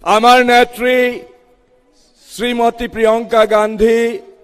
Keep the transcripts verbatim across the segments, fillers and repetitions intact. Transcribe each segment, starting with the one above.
आमार नेत्री श्रीमती प्रियंका गांधी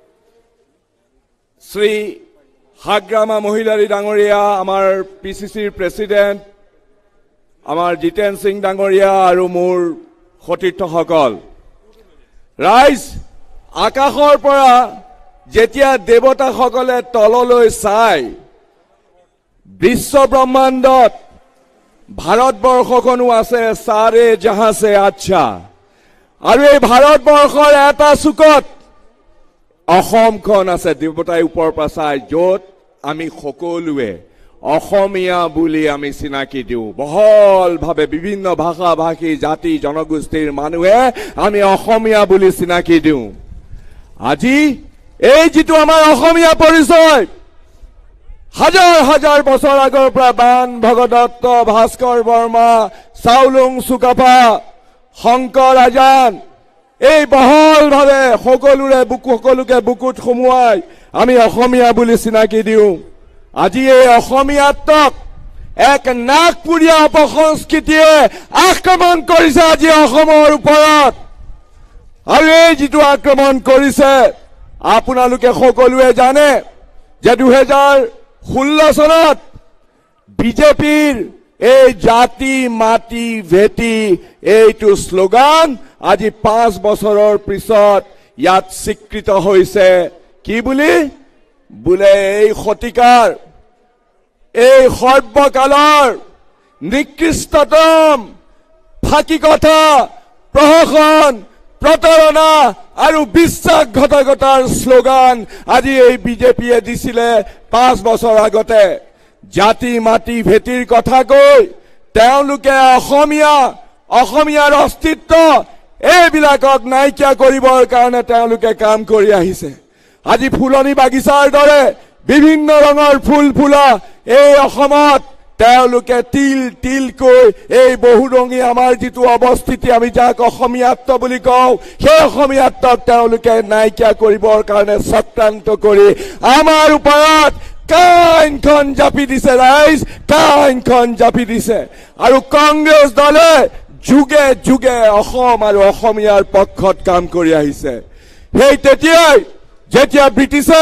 श्री हाग्रामा महिलारी डांगरिया आमार पीसीसीर प्रेसिडेंट आमार जितेन सिंह डांगरिया और मोर सतीर्थসকল राइज आकाशर परा जेतिया देवताসকলে तलলৈ চাই विश्व ब्रह्मांडत भारतवर्षखनो आछे सारे जहां से अच्छा और ये भारतवर्षर एटा चुकत अসমখন আছে देवताय ऊपर পৰা চাই যত আমি সকলোৱে অসমীয়া বুলি আমি চিনাকি দিও বহল ভাবে বিভিন্ন ভাষা ভাষী জাতি জনগোষ্ঠীৰ মানুহে আমি অসমীয়া বুলি চিনাকি দিও আজি এই যেটো আমাৰ অসমীয়া পৰিচয় হাজাৰ হাজাৰ বছৰ আগৰ পৰা বান ভগদত্ত ভাস্কৰ বৰ্মা চাউলুং চুকাফা শংকৰ আজান এই বহল ভাবে সকলোৰে বুকু সকলোকে বুকুত সোমোৱাই আমি অসমীয়া বুলি চিনাকি দিও আজি এই অসমীয়াত্বক এক নাগপুৰীয়া অপসংস্কৃতিয়ে আক্ৰমণ কৰিছে আজি অসমৰ ওপৰত আৰু এই যেটো আক্ৰমণ কৰিছে আপোনালোকে সকলোৱে জানে যে দুই হাজাৰ ষোল্ল চনত বিজেপিৰ এই জাতি মাটি ভেটি এইটো স্লোগান আজি পাঁচ বছৰৰ পিছত ইয়াত স্বীকৃত হৈছে কি বুলি বুলে এই শতিকাৰ এই সৰ্বকালৰ নিকৃষ্টতম ফাঁকি কথা প্ৰহসন প্ৰতাৰণা আৰু বিশ্বাসঘাতকতাৰ স্লোগান আজি এই বিজেপিয়ে দিছিলে পাঁচ বছৰ আগতে জাতি মাটি ভেটিৰ কথা কৈ তেওঁলোকে অসমীয়া অসমীয়াৰ অস্তিত্ব এইবিলাকক নাইকিয়া কৰিবৰ কাৰণে তেওঁলোকে কাম কৰি আহিছে আজি ফুলনি বাগিচাৰ দৰে বিভিন্ন ৰঙৰ ফুল ফুলা এই অসমত তেওঁলোকে তিল তিল কৈ এই বহুৰঙী আমাৰ যেটো অৱস্থিতি আমি যাক অসমীয়াত্ব বুলি কওঁ সেই অসমীয়াত্বক তেওঁলোকে নাইকিয়া কৰিবৰ কাৰণে চক্ৰান্ত কৰি আমাৰ ওপৰত কাইনখন জাপি দিছে ৰাইজ কাইনখন জাপি দিছে আৰু কংগ্ৰেছ দলে যুগে যুগে অসম আৰু অসমীয়াৰ পক্ষত কাম কৰি আহিছে সেই তেতিয়াই যেতিয়া ব্ৰিটিছে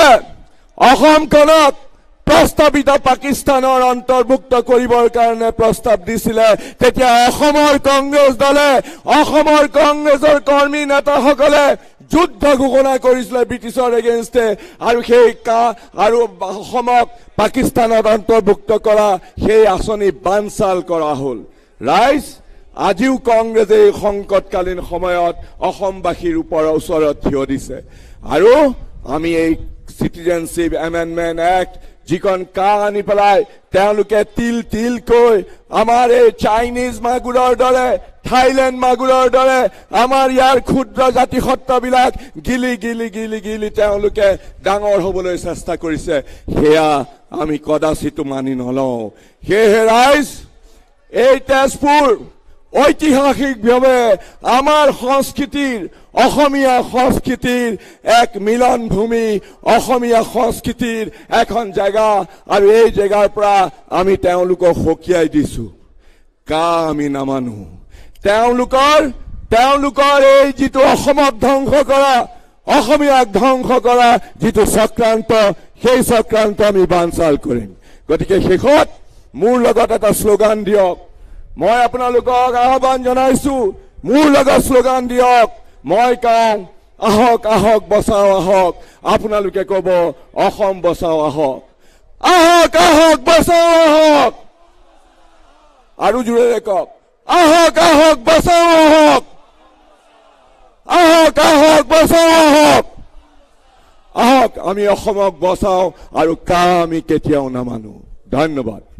অসমখনক প্ৰস্তাৱিত পাকিস্তানৰ অন্তৰ্ভুক্ত কৰিবৰ কাৰণে প্ৰস্তাৱ দিছিলে তেতিয়া অসমৰ কংগ্ৰেছ দলে অসমৰ কংগ্ৰেছৰ কৰ্মী নেতাসকলে যুদ্ধ ঘোষণা কৰিছিল ব্ৰিটিছৰ এগেইনষ্টে আৰু সেই কা আৰু অসমক পাকিস্তানত অন্তৰ্ভুক্ত কৰা সেই আঁচনি বানচাল কৰা হ'ল ৰাইজ আজিও কংগ্ৰেছে এই সংকটকালীন সময়ত অসমবাসীৰ ওচৰত থিয় দিছে আৰু আমি এই সিটিজেনশিপ এমেন্ডমেন্ট এক্ট যিখন কা আনি পেলাই তেওঁলোকে তিল তিল কৈ আমাৰ এই চাইনিজ মাগুৰৰ দৰে থাইলেণ্ড মাগুৰৰ দৰে আমাৰ ইয়াৰ ক্ষুদ্ৰ জাতি সত্ত্ববিলাক গিলি গিলি গিলি গিলি তেওঁলোকে ডাঙৰ হ'বলৈ চেষ্টা কৰিছে হেয়া আমি কদাচিত মানি নলওঁ সেয়ে ৰাইজ এই তেজপুৰ ঐতিহাসিকভাৱে আমাৰ সংস্কৃতিৰ অসমীয়া সংস্কৃতিৰ এক মিলন ভূমি অসমীয়া সংস্কৃতিৰ এখন জায়গা আৰু এই জায়গাৰ পৰা আমি তেওঁলোকক হকিয়াই দিছো কা আমি নামানো তেওঁলোকৰ তেওঁলোকৰ এই যেটো অসমক ধ্বংস কৰা অসমীয়াক ধ্বংস কৰা যেটো চক্ৰান্ত সেই চক্ৰান্ত আমি বানচাল কৰিম গতিকে শেষত মোৰ লগত এটা স্লোগান দিয়ক মই আপোনালোকক আহ্বান জনাইছো মোৰ লগত স্লোগান দিয়ক মই কওঁ আহক আহক বচাও আহক আপোনালোকে কব অসম বচাও আহক আহক আহক বচাও আহক আৰু জোৰে কওক আহক আহক বচাও আহক আহক আহক বচাও আহক আহক আমি অসমক বচাও আৰু কা আমি কেতিয়াও নামানো ধন্যবাদ।